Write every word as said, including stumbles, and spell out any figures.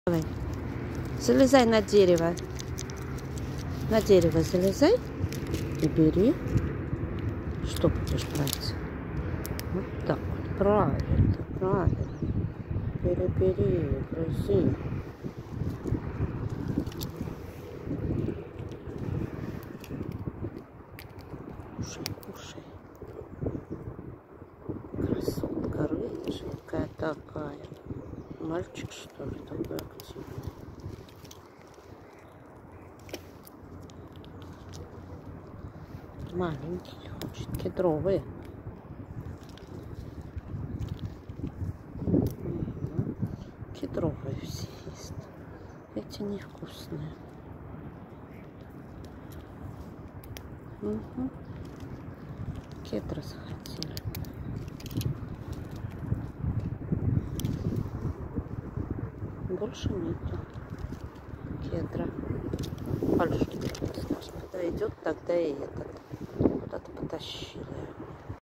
Давай. Залезай на дерево. На дерево залезай и бери. Что будешь брать? Вот так вот. Правильно, правильно. Бери, бери, грызи. Кушай, кушай. Красотка рыженькая такая. Мальчик, что ли, такой активный. Маленький хочет, кедровые. Угу. Кедровые все есть. Эти невкусные. Угу. Кедра захотели. Больше нету кедра. Большой, скажем, когда идет, тогда и этот куда-то потащила.